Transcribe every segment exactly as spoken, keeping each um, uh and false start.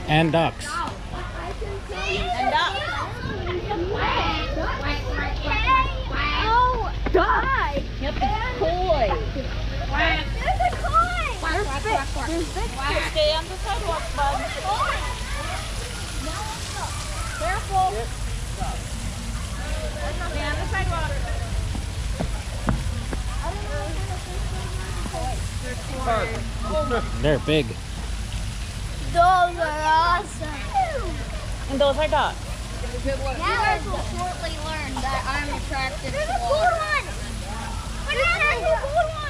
And ducks. And ducks. Oh, duck. Yep, it's koi. There's a koi. There's fish. There's fish. Stay on the sidewalk, bud. Careful. Stay on the sidewalk. They're big. Those are awesome. And those are ducks. Now you guys will shortly learn that I'm attracted to water. There's a good one! Banana, there's a good one!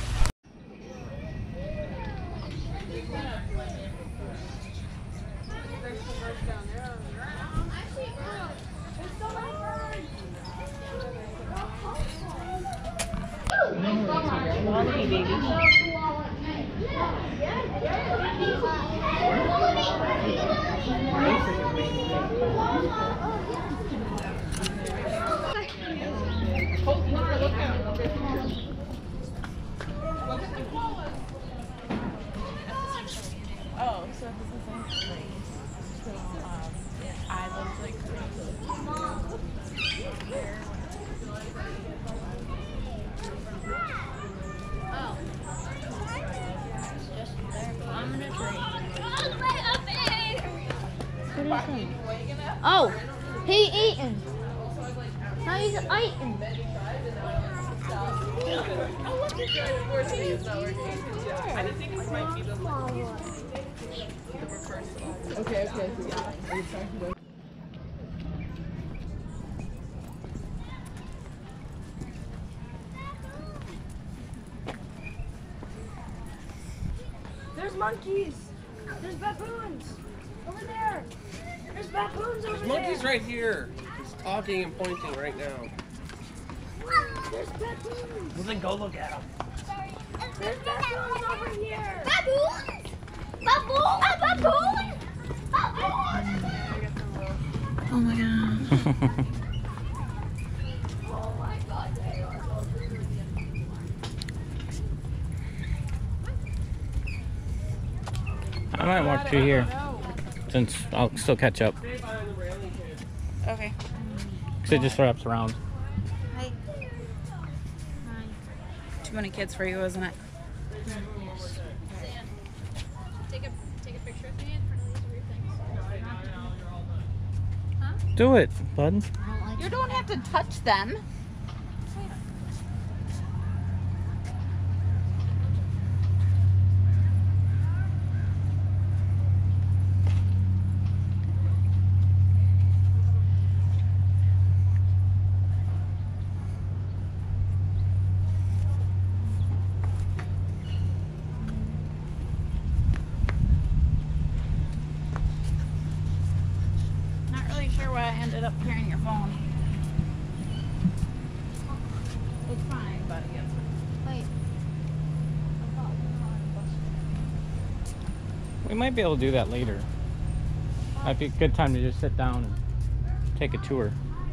Wallaby baby. Oh, so this is a place. So, um, I look like Oh. It's just there, climbing a tree. What is it? Oh, he eating. Now he's eating. oh, look at that. Unfortunately, it's not working. I just think this might be the Okay, okay, so yeah. Are you trying to go? There's monkeys. There's baboons. Over there. There's baboons over There's there. monkeys right here. He's talking and pointing right now. There's baboons. Well, then go look at them. There's baboons over here. Baboons! Baboon! A baboon! Baboon! Oh my god. Oh my god, they are so pretty. I might walk through here since I'll still catch up. Okay. Because it just wraps around. Hi. Too many kids for you, isn't it? Take a, take a picture of me in front of these weird things. Do it, bud. You don't have to touch them. Not really sure why I ended up carrying your phone. It's fine, but it's Wait. We might be able to do that later. Might be a good time to just sit down and take a tour.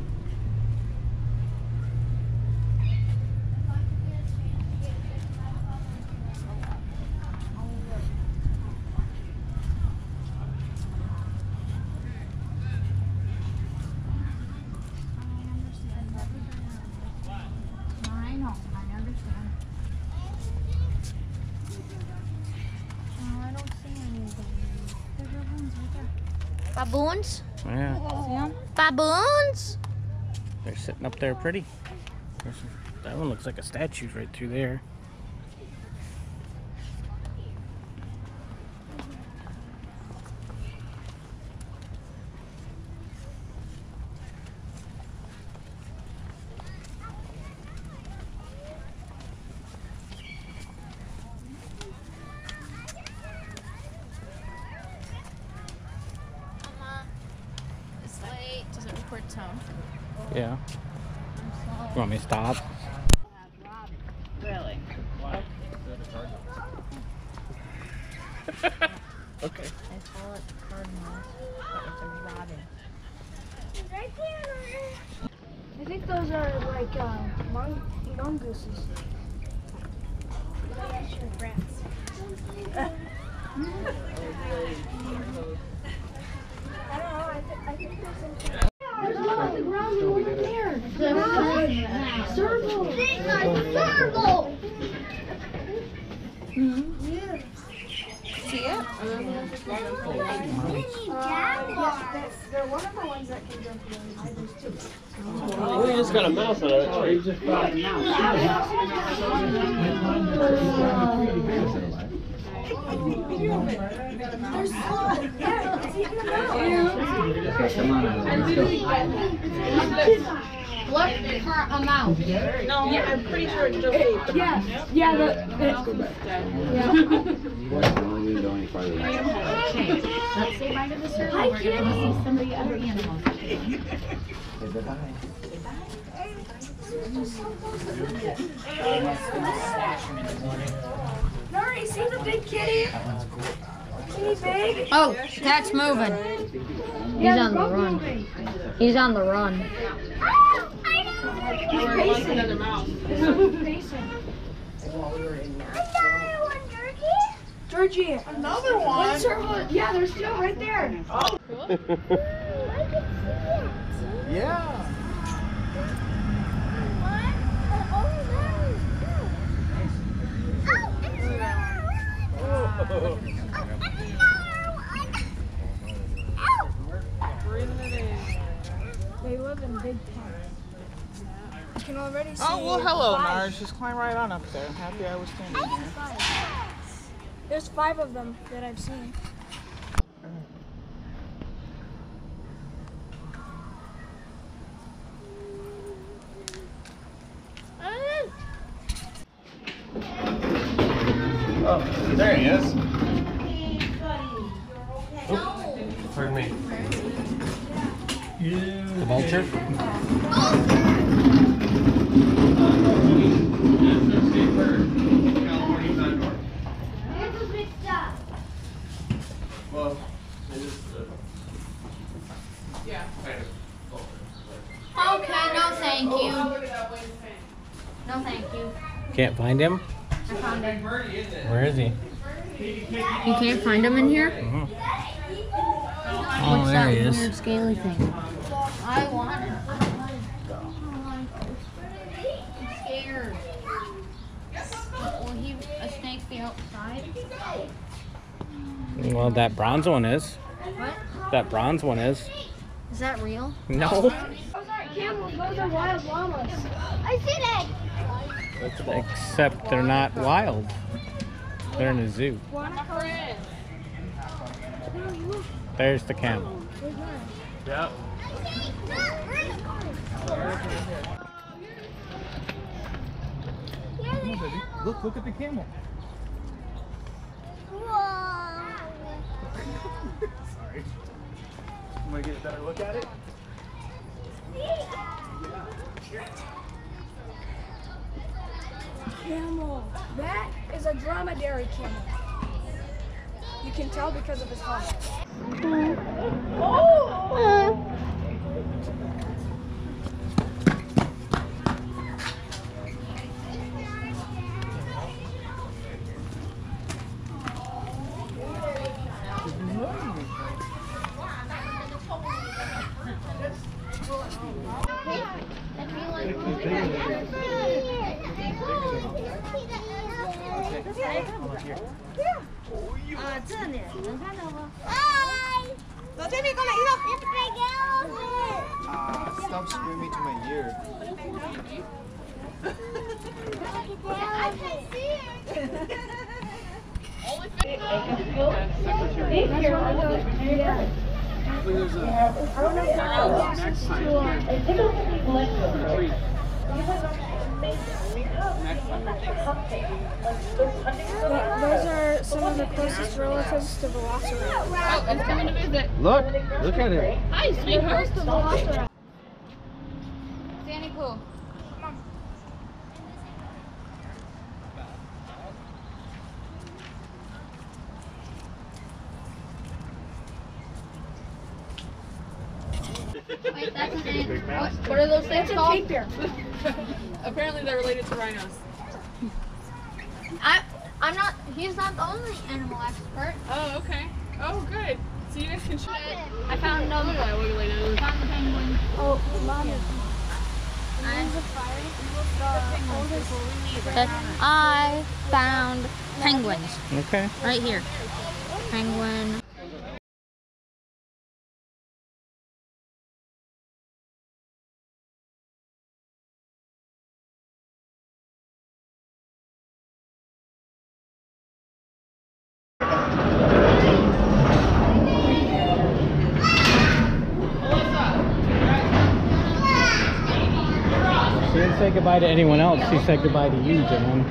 I know, I understand. Oh, I don't see anything. There's baboons right there. Baboons? Yeah, See them? Baboons? they're sitting up there pretty. There's- That one looks like a statue right through there. Mama, it's late. Does it record tone? Yeah. You want me to stop? Really? Okay. I call it cardinals, but it's a robin. Right there. I think those are like uh, mon- mongooses. Rats. I think there's some. There's one on the ground over there. Circle. Circle. Yeah. See it? Yes, they're one of the ones that can jump really high. There's two. Oh, we just got a mouse on it. Tree. Just got a There's two. Yeah, it's eating them out. Okay, come on. Let's go. What for a mouse? No, yeah, I'm pretty sure it's just ate the Yeah, mouse. yeah, the, Let's go back. yeah. Let's say bye to the circle. We're going to see some of the other animals. Nuri, see the big kitty? Kitty big? Oh, that's moving. He's Yeah, on the both run. moving. He's on the run. Oh, I know. He's pacing. Another mouse. He's pacing. Another one, Georgie. Georgie. Another one. One circle. Yeah, there's two right there. Oh. Yeah. They live in big tents. I can already see. Oh, well, hello, five. Narj. Just climb right on up there. I'm happy I was standing here. There's five of them that I've seen. Oh, there he is. Pardon me. The vulture? Well, it is, uh, Yeah. kind Okay, no thank you. No thank you. Can't find him? I found him. Where is he? You can't find him in here? Mhm. What's Oh, there that he is. weird scaly thing? I want it. I want to go. I'm scared. Will he, a snake be outside? Well, that bronze one is. What? That bronze one is. Is that real? No. Those aren't camels, those are wild llamas. I see that. Except they're not wild. They're in a zoo. There's the camel. Yeah. Look, look at the camel. Sorry. You want to get a better look at it? Camel. That is a dromedary camel. You can tell because of his heart. Uh, stop screaming to my ear. I can see it. Yeah. I don't know if they're closest to a Th- Those are some of the closest relatives to Velociraptor. Oh, it's coming to visit. Look, look at it. Hi, sweetheart. The Velociraptor. Danny Pooh. Wait, that's an ant. What, what are those things It's a called? tapir. Apparently they're related to rhinos. I, I'm not, he's not the only animal expert. Oh, okay. Oh, good. So you guys can try it. I found them. Look at that wiggly nose. Found the penguin. Oh, mommy. That I found penguins Okay. right here. Penguin. She didn't say goodbye to anyone else. She said goodbye to you, Jan.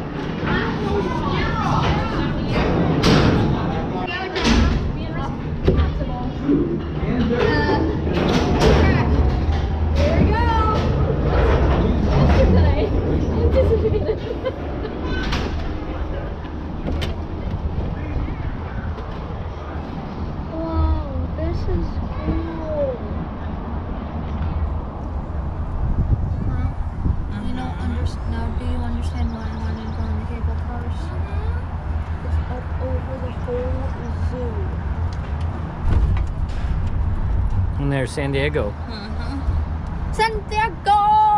Wow, this is cool. You don't understand. Now, do you understand why I wanted to go on the cable cars? It's up over the whole zoo. And there's San Diego. Uh-huh. Santiago!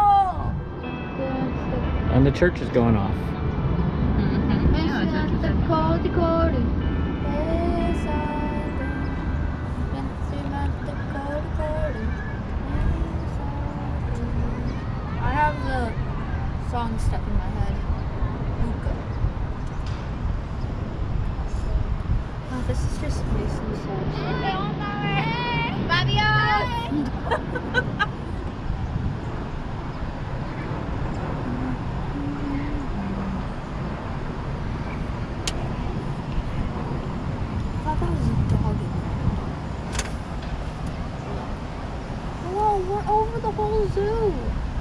And the church is going off. Mm-hmm. Yeah, that's what The Cody Cody. I have the song stuck in my head. Luca. Oh, this is just makes me sad. I thought that was a dog in there. Whoa, we're over the whole zoo.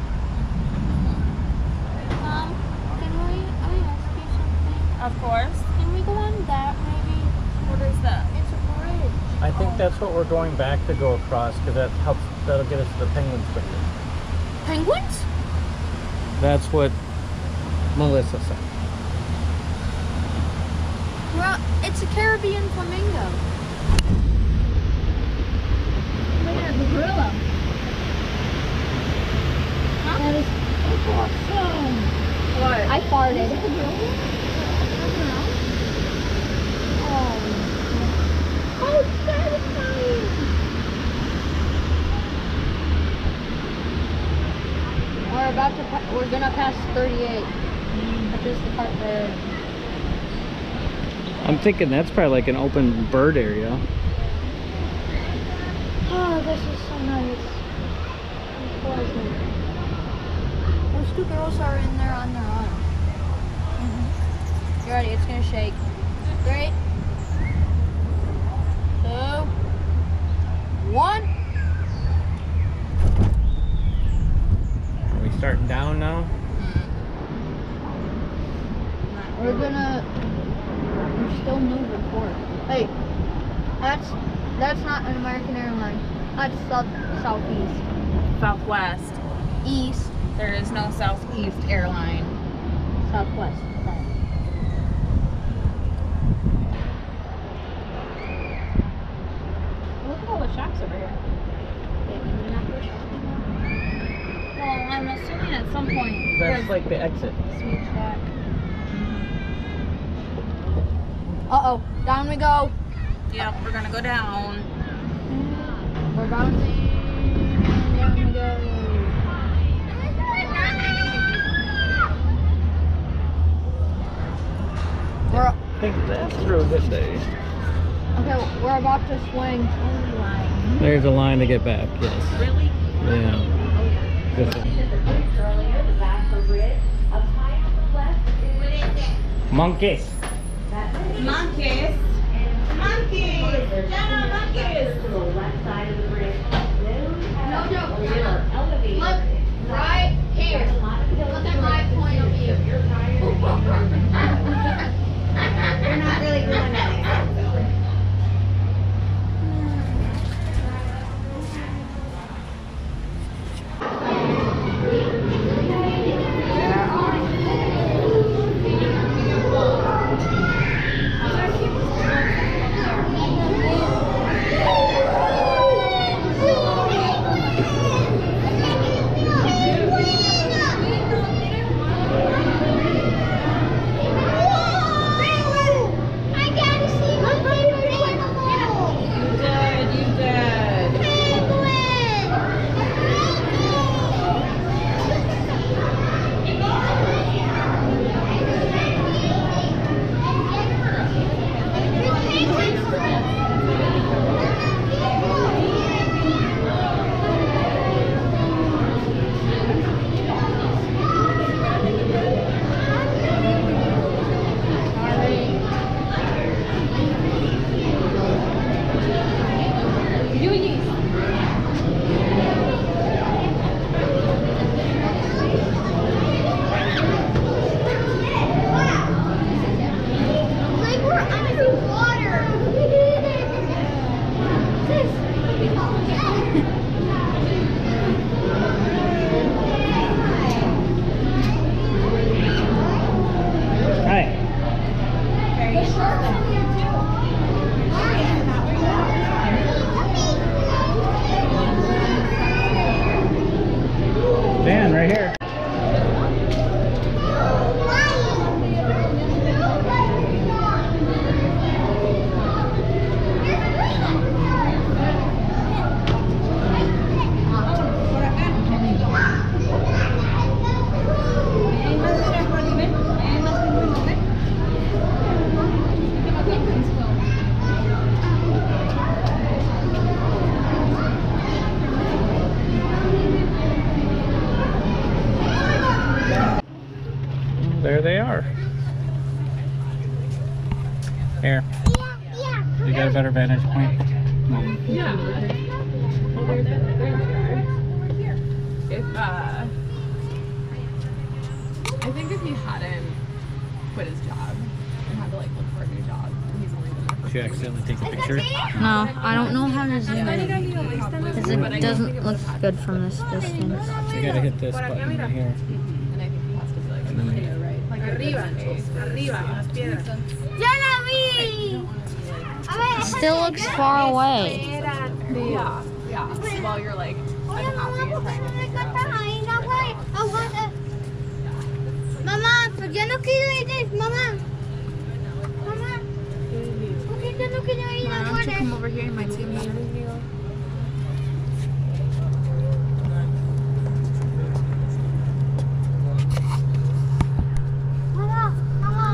Mom, can we, I ask you something? Of course. Can we go on that maybe? What is that? It's a bridge. I think that's what we're going back to go across because that helps. That'll get us to the penguins quicker. Penguins? That's what Melissa said. Well, it's a Caribbean flamingo. Look at the gorilla. That is awesome. What? I farted. Oh, oh, satisfying. We're about to, pa we're gonna pass thirty-eight. Which is the part there. I'm thinking that's probably like an open bird area. Oh, this is so nice. It's pleasant. Those two girls are in there on their own. Mm-hmm. You ready? It's gonna shake. Three, two, one. Are we starting down now? We're gonna. We're still moving forward. Hey, that's that's not an American airline. That's south southeast. Southwest. East. There is no Southeast airline. Southwest. Look at all the shops over here. Well, I'm assuming at some point. That's like the exit. Sweet Shack. Uh oh, down we go. Yep, we're gonna go down. We're bouncing. Down we go. We're I think that's through a good day. okay. We're about to swing. There's a line to get back. Yes. Really? Yeah. This is- Monkeys. Monkeys. Monkeys. Jenna, monkeys. No joke. Look right here. Look at my point of view. You're not really doing anything. There they are. Here. You got a better vantage point? Yeah. Well, there's the If, uh, I think if he hadn't quit his job and had to like look for a new job, he's only been there for Did you accidentally take a picture? No, I don't know how to zoom in. Because it doesn't look good from this distance. You gotta hit this button right here. and I think he has to be like, And then yeah, right. Like arriba, arriba, las piedras. ¡Ya la vi! A ver, Still looks far away. Yeah, yeah. While you're like unhappy and trying to figure out. Mamá, ¿por qué no quiero ir? Mamá. Mamá. ¿Por qué yo no quiero ir Why a don't you water? come over here? You might see me. Mamá, mamá.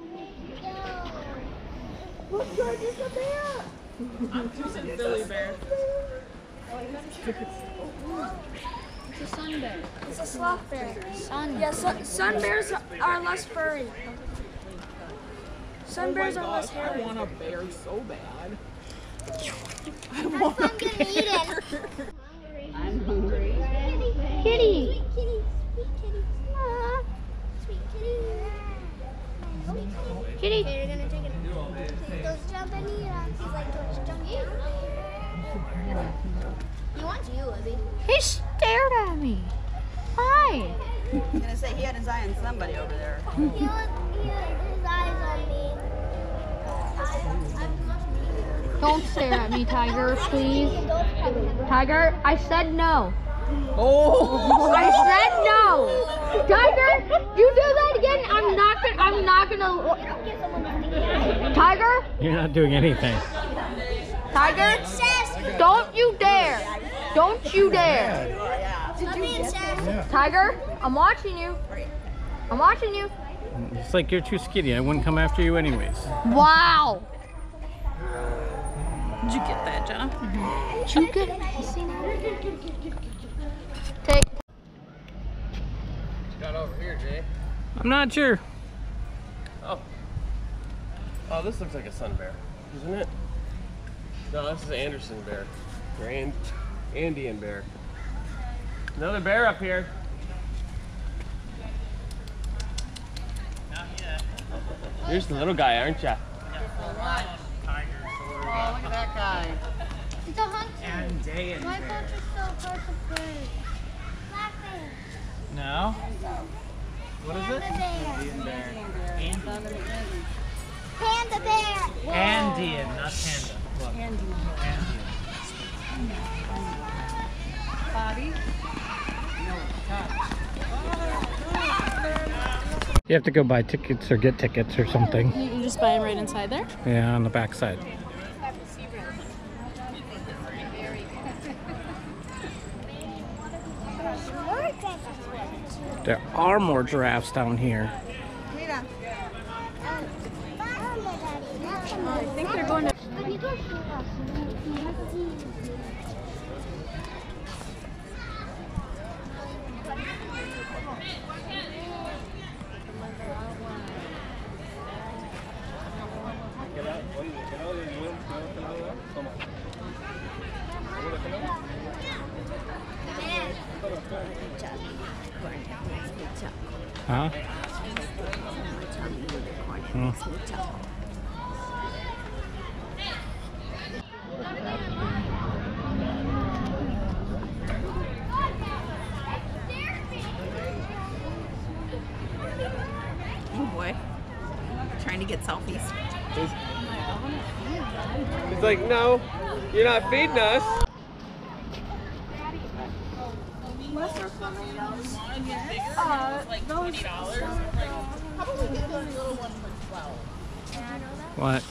Look, George, it's a bear. Billy Bear. It's a sun bear. It's a sloth bear. Sun. Yeah, sun, sun bears are less furry. Sun bears are less I hairy. want a bear so bad. Have fun getting eaten. I'm hungry. Kitty. Sweet kitty. Sweet kitty. Aw. Sweet kitty. Sweet kitty. Kitty. Okay, you're gonna take it. Take those jump and eat us. He's like, George, jump down. He wants you, Libby. He stared at me. Hi. I was gonna say he had his eye on somebody over there. He had, he had his eyes on me. I, I must be. Don't stare at me, Tiger, please. Tiger, I said no. Oh! I said no. Tiger, you do that again, I'm not gonna, I'm not gonna. Tiger, You're not doing anything. Tiger, don't you dare. Don't you dare. Tiger, I'm watching you. I'm watching you. It's like you're too skinny. I wouldn't come after you anyways. Wow. Did you get that, Jenna? Did you get Take. Got over here, Jay. I'm not sure. Oh. Oh, this looks like a sun bear, isn't it? No, this is an Anderson bear. Or and Andean bear. Another bear up here. You're just a little guy, aren't ya? Oh, look at that guy. It's a hunter. And day and My bunch is so hard to play. Black bear. No. What is it? Panda bear. Panda bear. Andean, not panda. Look. Bobby? You have to go buy tickets or get tickets or something. You can just buy them right inside there. Yeah, on the back side. There are more giraffes down here. Mira. I think they're going to. Huh? Hmm. Oh boy. Trying to get selfies. He's like, no, you're not feeding us. What?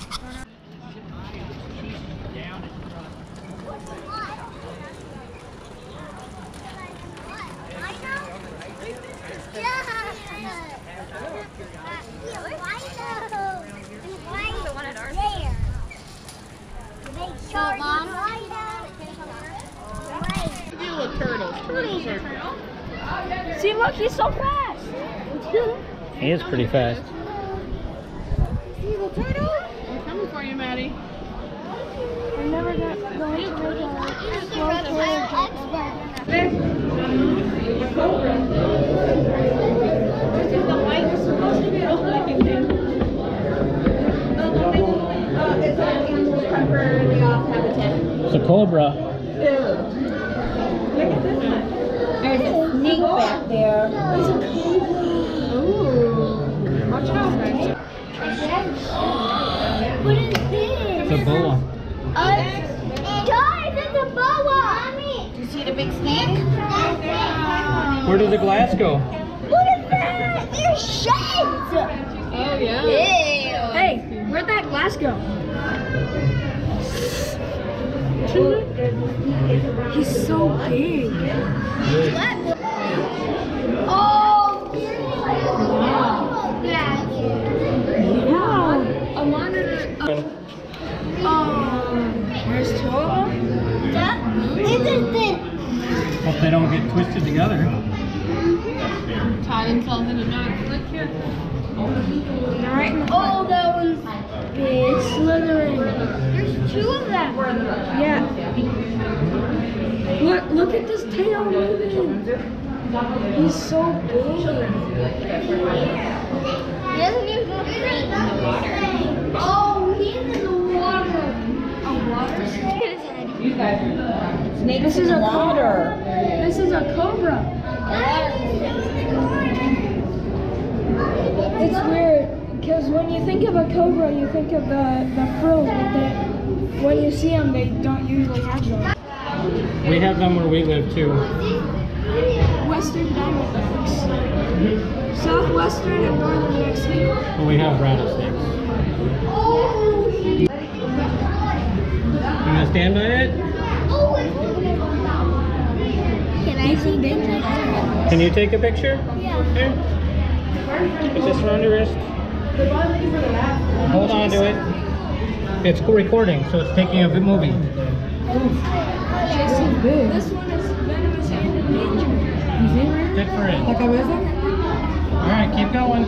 So, Mom? Deal with turtles. Turtles are. See, look, he's so fast. He is pretty fast. See the turtle? We're coming for you, Maddie. I never got going to make a slow This is the white, supposed to be a looking thing. Uh, it's an animal temporarily off habitat. It's a cobra. Look at this one. There's a snake back there. There's a Ooh. Watch out, guys. What is this? It's a boa. Uh, guys, it's a boa! Do you see the big snake? Where did the glass go? What is that? There's shades! Oh, yeah. Ew. Hey, where'd that glass go? He's so big. Oh, wow. Yeah. Wow. A monitor. Um, there's two of them? Yeah. Interesting. Hope they don't get twisted together. Tie themselves in a knot. Look here. Right in the Oh, that one's big. Slithering. There's two of them. Yeah. Look, look at this tail moving. He's so big. He doesn't even look green. Oh, he's in the water. A water snake? You guys. Snake. This is a cobra. This is a cobra. It's weird because when you think of a cobra, you think of the the frills, but they, when you see them, they don't usually have them. We have them where we live too. Western Diamondbacks, southwestern and northern Mexico. But we have rattlesnakes. You gonna stand by it? Can I see pictures? Can you take a picture? Yeah. Okay. Put this around your wrist. Hold on to it. It's recording, so it's taking a bit movie. This one is venomous and endangered. Good for it. Alright, keep going.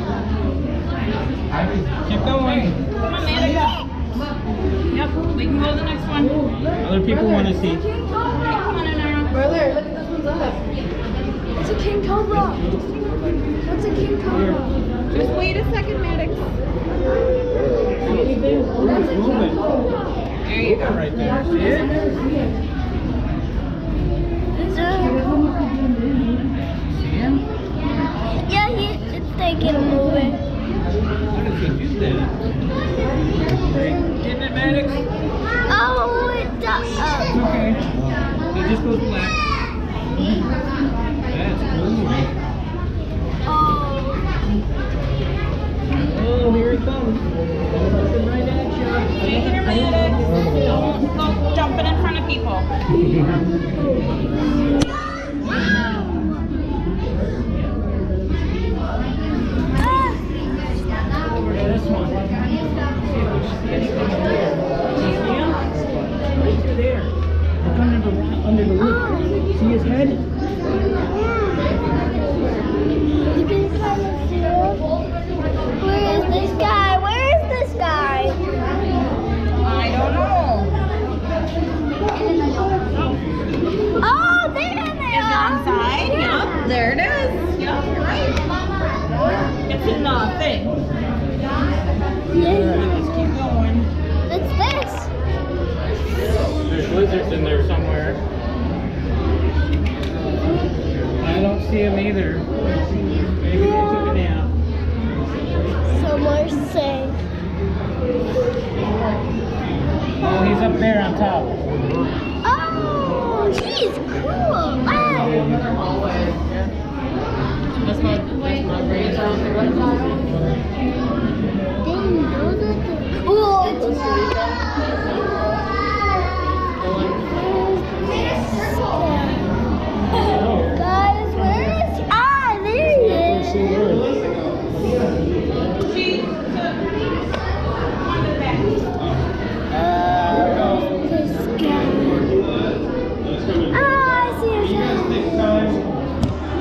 Keep going. Come on, Maddie. Yep, we can go to the next one. Other people want to see. Come on in there. Brother, look at this one's up. It's a king cobra. That's a king cobra. Just wait a second, Maddox. That's a king cobra. There you go. Right there. See it? See him? Yeah, he, it's taking a moving. How does he do that? Isn't it, Maddox? Oh, it does. It's okay. It just goes black. That's cool. Oh. Oh, here it comes. Looking right at you. Stay here, Maddox. Don't go jumping in front of people. This one. Right through there. Look under the, under the roof. See his head? You can kind of see it. Where is this guy? Where is this guy? I don't know. Oh, there they It's are. on side. Yep, there it is. Yep, you're right. It's in the thing. Yeah. Let's keep going. It's this. There's lizards in there somewhere. I don't see him either. Maybe they took a nap. Some are saying. Oh, he's up there on top. Oh, he's cool. Wow. That's my, that's my brain sound. Dang, those are the... Oh, it's guys, where is he? Ah, there he is. Oh, this guy. Ah, I see him.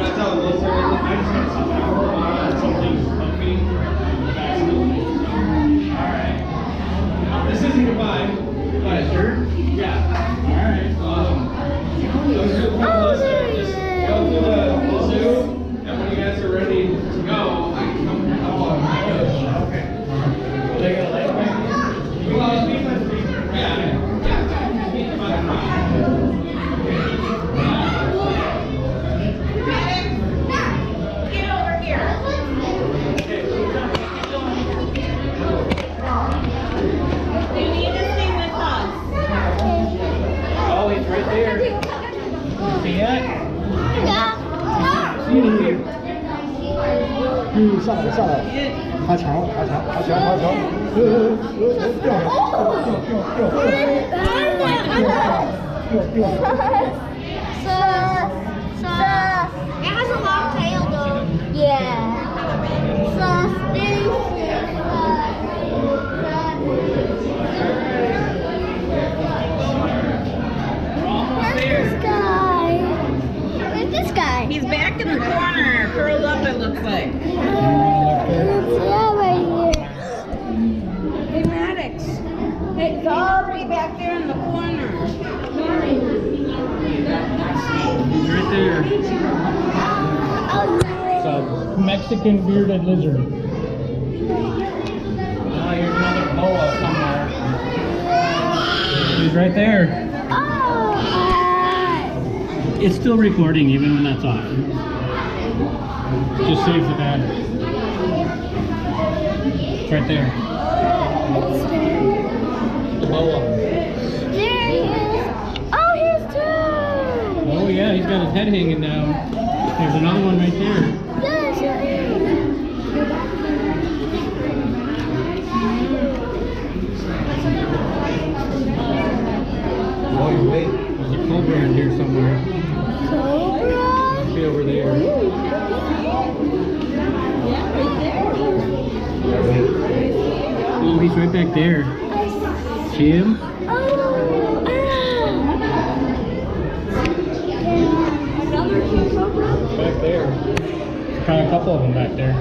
嗯，上来上来，爬墙爬墙爬墙爬墙，呃呃呃掉下掉掉掉掉掉。 So, so, it has a long tail though. Yeah. So, spinning Where's this guy? Where's this guy? He's back in the corner, curled up it looks like. Yeah, right here. Hey Maddox. Hey, he's all the way back there in the corner. He's right there. It's a Mexican bearded lizard. Oh, here's another boa somewhere. He's right there. It's still recording even when that's off. Just saves the battery. It's right there. The boa. There he is. Oh, here's two. Oh yeah, he's got his head hanging down. There's another one right there. Yes, there is. Oh, wait. There's a cobra in here somewhere. Cobra? Must be over there. Oh, he's right back there. See him? Oh, another king cobra? Back there. There's kind of a couple of them back there.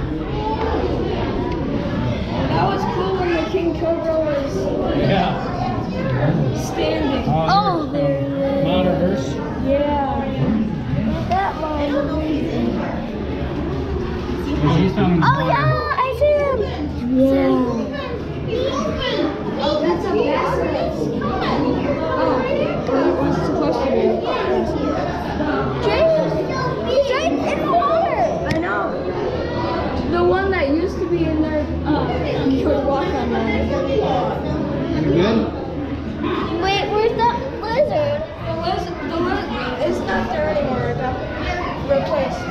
That was cool when the king cobra was Yeah. standing. Oh, there he is. Monitorverse. Yeah. That one. He's down in the Oh, water. yeah, I see him. Yeah. Oh, that's a basilisk. Oh, what's supposed to be? James, he's right in the water. I know. The one that used to be in there uh, could walk on that. You good? Wait, where's that lizard? The lizard, the lizard, it's not there anymore. It got replaced.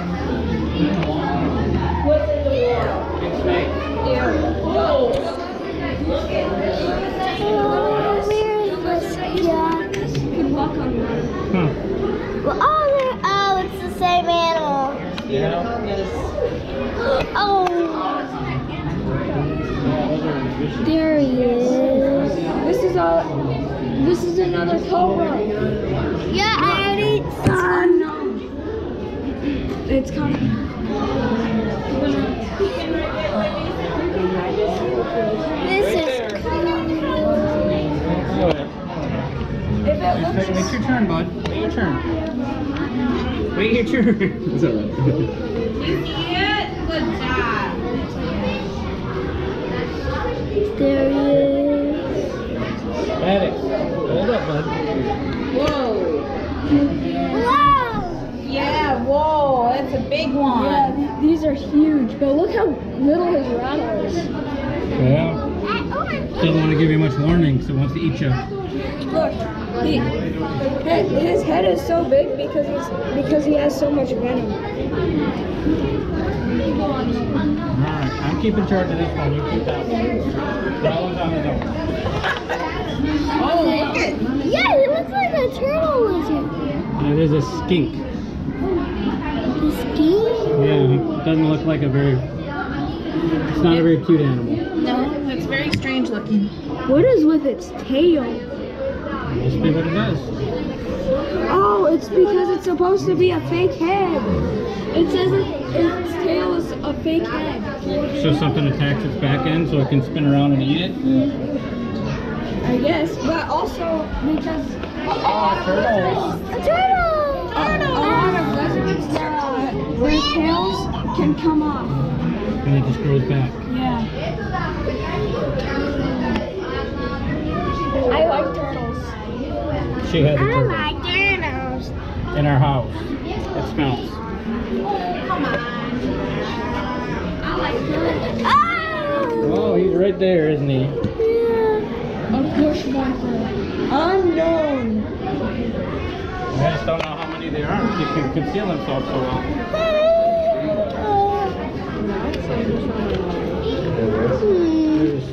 What's in the water? Big snake. Yeah. Whoa. Oh, where is this cat? You could walk on water. Huh. Well, oh, there, oh, it's the same animal. Yeah. Oh, there he is. This is a, this is another cobra. Yeah, I already saw. No. It's coming. This is Go ahead. If it looks, Wait, wait your turn, bud. Wait your turn. Wait your turn. It's alright. Good job. there he is. Maddox, hold up, bud. Whoa. Wow. Yeah, whoa, that's a big one. yeah, th- these are huge. But look how little his rattle is. Yeah. Doesn't want to give you much warning, so it wants to eat you. Look, he, he- his head is so big because he's because he has so much venom. Alright, I'm keeping charge of this one. You keep that one. That one's on his own. Oh, look at. Yeah, it looks like a turtle lizard. That is a skink. The skin? Yeah, it doesn't look like a very... It's not a very cute animal. No, it's very strange looking. What is with its tail? Must be what it does. Oh, it's because it's supposed to be a fake head. It says it, its tail is a fake head. So something attacks its back end so it can spin around and eat it? I guess, but also because Oh, turtle! A turtle! a, a lot of lizards, their, uh, their tails can come off. And it just grows back. Yeah. I like turtles. She has a I turtle like turtles. in our house. It smells. I like turtles. Oh! Oh, he's right there, isn't he? Yeah. A bushwalker. Unknown. I just don't know how many there are. He can conceal himself so well.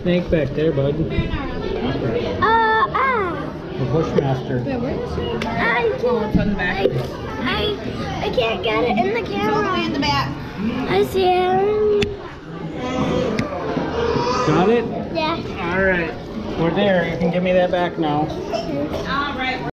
snake back there, bud. Uh, ah. The Bushmaster. I can't. on the back. I, I, I can't get it in the camera. in the back. I see him. Got it? Yeah. All right. We're there. You can give me that back now. All right.